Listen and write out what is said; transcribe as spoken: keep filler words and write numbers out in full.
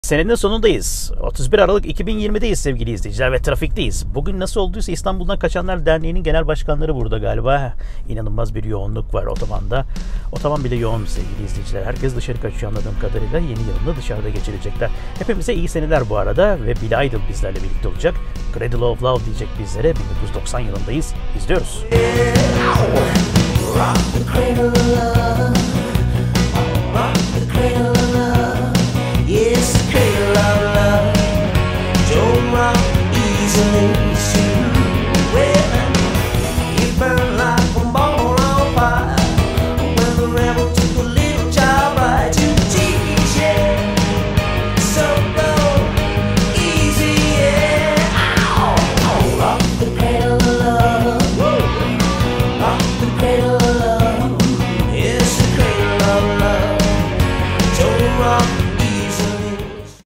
Senenin sonundayız. otuz bir Aralık iki bin yirmi'deyiz sevgili izleyiciler ve trafikteyiz. Bugün nasıl olduysa İstanbul'dan Kaçanlar Derneği'nin genel başkanları burada galiba. İnanılmaz bir yoğunluk var otobanda. Otoban bile yoğun sevgili izleyiciler. Herkes dışarı kaçıyor anladığım kadarıyla. Yeni yılını dışarıda geçirecekler. Hepimize iyi seneler bu arada ve Billy Idol bizlerle birlikte olacak. Cradle of Love diyecek bizlere. bin dokuz yüz doksan yılındayız. İzliyoruz. Yeah.